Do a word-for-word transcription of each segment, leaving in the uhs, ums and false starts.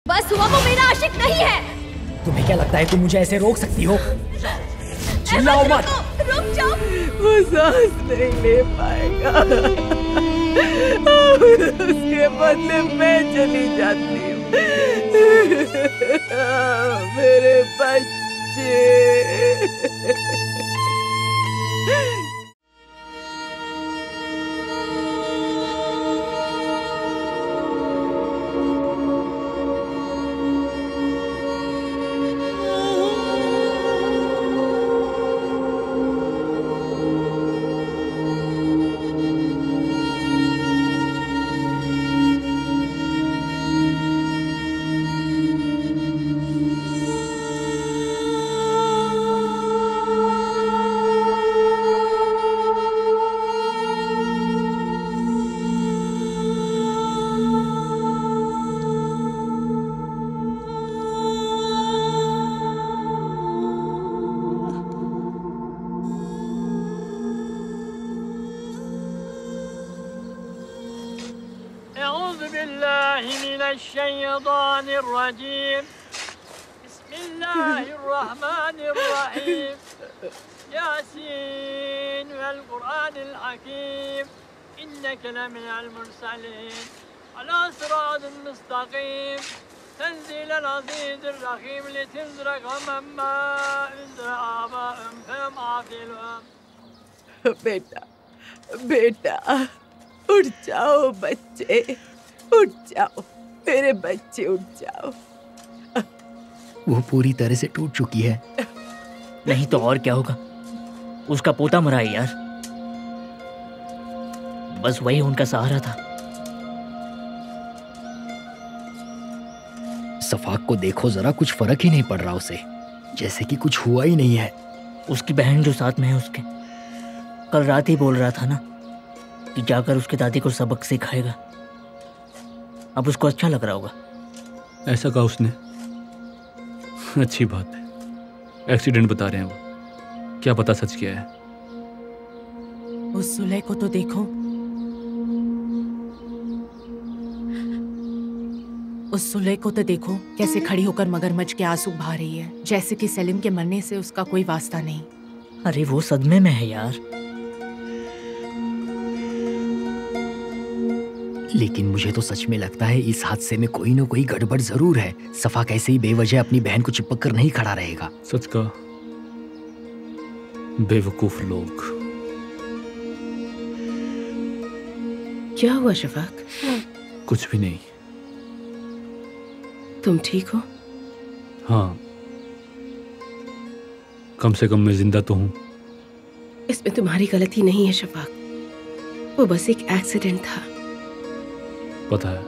बस हुआ, वो मेरा आशिक नहीं है। तुम्हें क्या लगता है तुम मुझे ऐसे रोक सकती हो? चिल्लाओ मत। रुक जाओ। वो सांस नहीं ले पाएगा। उसके बदले मैं चली जाती हूँ। मेरे बच्चे। الشيطان الرجيم بسم الله الرحمن الرحيم ياسين والقرآن الحكيم إنك لمن المرسلين على صراط مستقيم تنزيل العزيز الرحيم لتنذر قوما ما أنذر آباءهم فهم غافلون। बेटा बेटा उठ जाओ बच्चे, उठ जाओ मेरे बच्चे, उठ जाओ। वो पूरी तरह से टूट चुकी है। नहीं तो और क्या होगा, उसका पोता मरा है यार। बस वही उनका सहारा था। सफाक को देखो जरा, कुछ फर्क ही नहीं पड़ रहा उसे, जैसे कि कुछ हुआ ही नहीं है। उसकी बहन जो साथ में है उसके, कल रात ही बोल रहा था ना कि जाकर उसके दादी को सबक सिखाएगा। अब उसको अच्छा लग रहा होगा। ऐसा कहा उसने? अच्छी बात है। एक्सीडेंट बता रहे हैं वो, क्या पता सच क्या है। उस सुलह को तो देखो, उस सुलह को तो देखो कैसे खड़ी होकर मगरमच्छ के आंसू बहा रही है, जैसे कि सलीम के मरने से उसका कोई वास्ता नहीं। अरे वो सदमे में है यार। लेकिन मुझे तो सच में लगता है इस हादसे में कोई ना कोई गड़बड़ जरूर है। सफा कैसे ही बेवजह अपनी बहन को चिपक कर नहीं खड़ा रहेगा। सच का बेवकूफ लोग। क्या हुआ शफाक? कुछ भी नहीं। तुम ठीक हो? हाँ, कम से कम मैं जिंदा तो हूँ। इसमें तुम्हारी गलती नहीं है शफाक, वो बस एक एक्सीडेंट था। पता है।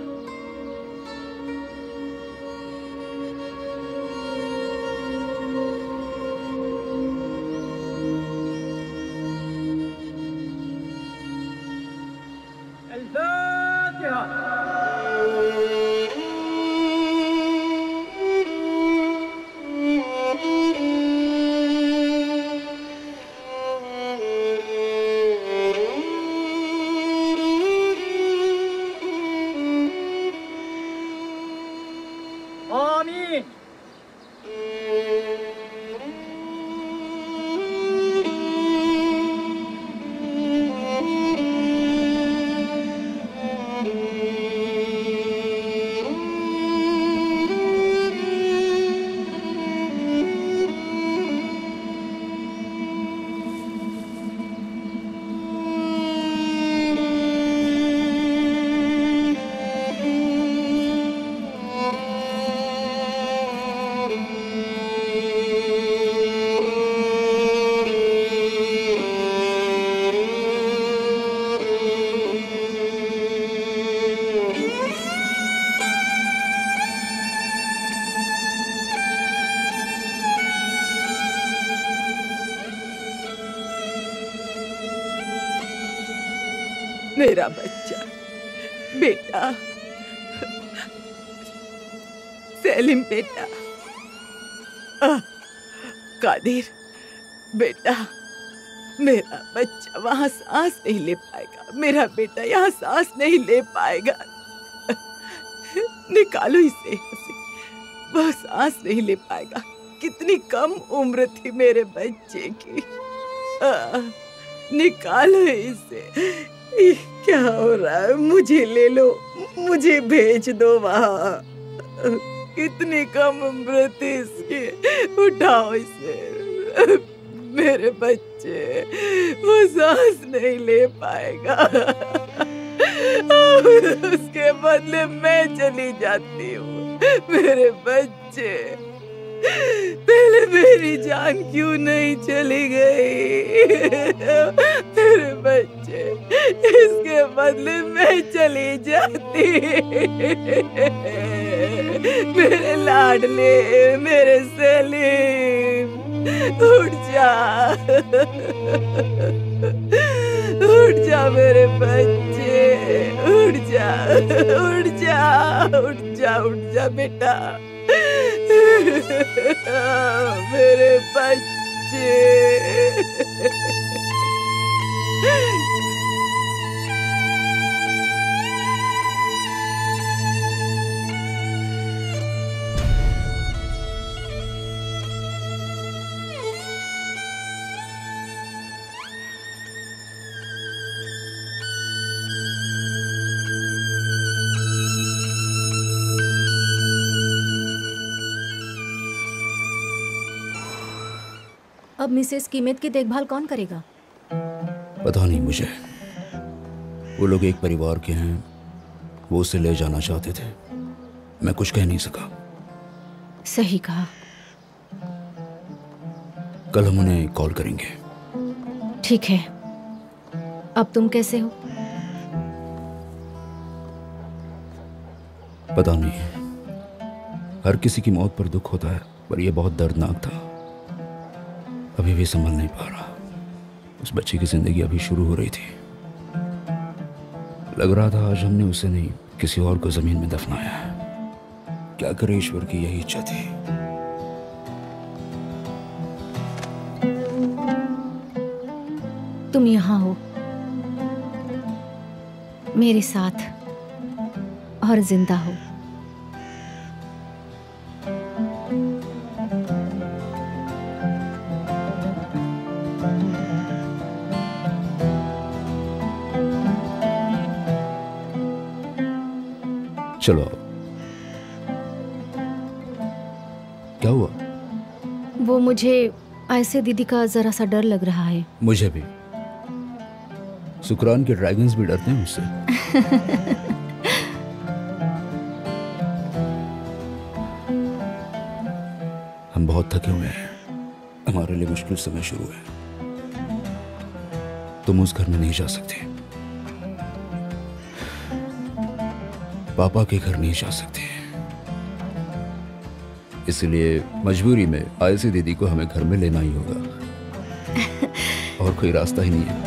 मेरा बच्चा, बेटा सेलिम, बेटा आ, कादिर बेटा, मेरा बच्चा वहां सांस नहीं ले पाएगा। मेरा बेटा यहाँ सांस नहीं ले पाएगा। निकालो इसे यहाँ से, वो सांस नहीं ले पाएगा। कितनी कम उम्र थी मेरे बच्चे की। आ, निकालो इसे। ये क्या हो रहा है? मुझे ले लो, मुझे भेज दो वहाँ। कितनी कम उम्र थी इसकी। उठाओ इसे। मेरे बच्चे, वो सांस नहीं ले पाएगा। उसके बदले मैं चली जाती हूँ। मेरे बच्चे, पहले मेरी जान क्यों नहीं चली गई? मेरे बच्चे, इसके बदले मैं चली जाती। मेरे लाडले, मेरे सलीम, उठ जा, उठ जा मेरे बच्चे, उठ जा, उठ जा, उठ जा, उठ जा बेटा। मेरे बच्चे। अब मिसेस कीमत की देखभाल कौन करेगा? पता नहीं मुझे। वो लोग एक परिवार के हैं, वो उसे ले जाना चाहते थे। मैं कुछ कह नहीं सका। सही कहा। कल हम उन्हें कॉल करेंगे। ठीक है। अब तुम कैसे हो? पता नहीं, हर किसी की मौत पर दुख होता है, पर यह बहुत दर्दनाक था। अभी भी संभल नहीं पा रहा। उस बच्ची की जिंदगी अभी शुरू हो रही थी। लग रहा था आज हमने उसे नहीं, किसी और को जमीन में दफनाया है। क्या करे, ईश्वर की यही इच्छा थी। तुम यहाँ हो, मेरे साथ, और जिंदा हो। चलो। क्या हुआ? वो मुझे ऐसे दीदी का जरा सा डर लग रहा है। मुझे भी। सुकरान के ड्रैगन्स भी डरते हैं मुझसे। हम बहुत थके हुए हैं। हमारे लिए मुश्किल समय शुरू है। तुम उस घर में नहीं जा सकते, पापा के घर नहीं जा सकते, इसलिए मजबूरी में आयसी दीदी को हमें घर में लेना ही होगा। और कोई रास्ता ही नहीं है।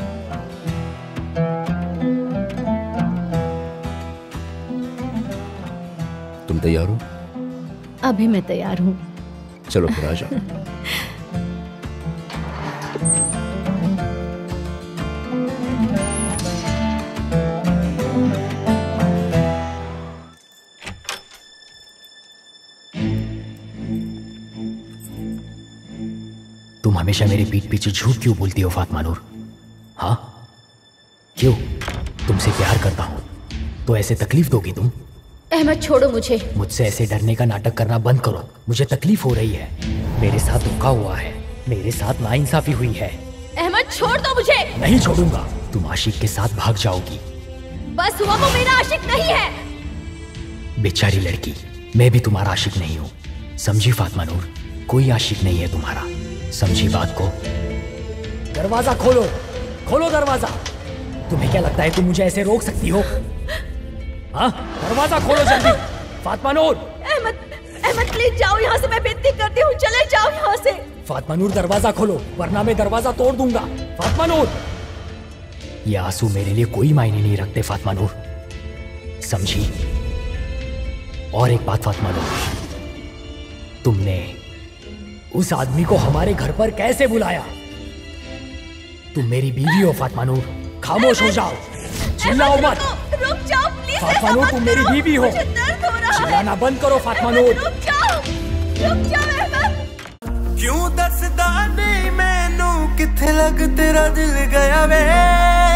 तुम तैयार हो? अभी मैं तैयार हूँ। चलो फिर आ जाओ। तुम हमेशा मेरे पीठ पीछे झूठ क्यों बोलती हो फातिमा नूर? हाँ, क्यों? तुमसे प्यार करता हूँ तो ऐसे तकलीफ दोगी तुम? अहमद छोड़ो मुझे। मुझसे ऐसे डरने का नाटक करना बंद करो। मुझे तकलीफ हो रही है। मेरे साथ धोखा हुआ है, मेरे साथ नाइंसाफी हुई है। अहमद छोड़ दो मुझे। नहीं छोड़ूंगा। तुम आशिक के साथ भाग जाओगी। बस हुआ, वो मेरा आशिक नहीं है। बेचारी लड़की, मैं भी तुम्हारा आशिक नहीं हूँ। समझी फातिमा नूर? कोई आशिक नहीं है तुम्हारा। समझी बात को? दरवाजा खोलो, खोलो दरवाजा। तुम्हें क्या लगता है तुम मुझे ऐसे रोक सकती हो? हाँ, दरवाजा खोलो जल्दी। फातिमा नूर। अहमद, अहमद प्लीज जाओ यहाँ से, मैं विनती करती हूँ, चले जाओ यहाँ से। फातिमा नूर दरवाजा खोलो, वरना मैं दरवाजा तोड़ दूंगा। फातिमा नूर। ये आंसू मेरे लिए कोई मायने नहीं रखते फातिमा नूर, समझी? और एक बात फातिमा नूर, तुमने उस आदमी को हमारे घर पर कैसे बुलाया? तुम मेरी बीवी हो फातिमा नूर। खामोश हो जाओ, चिल्लाओ मत। रुक जाओ प्लीज। फातिमा नूर, तुम मेरी बीवी हो। चिल्लाना बंद करो फातिमा नूर। रुक जाओ। रुक जा मेहमत। क्यों दसदा नहीं मैनू किथे लग तेरा दिल गया वे।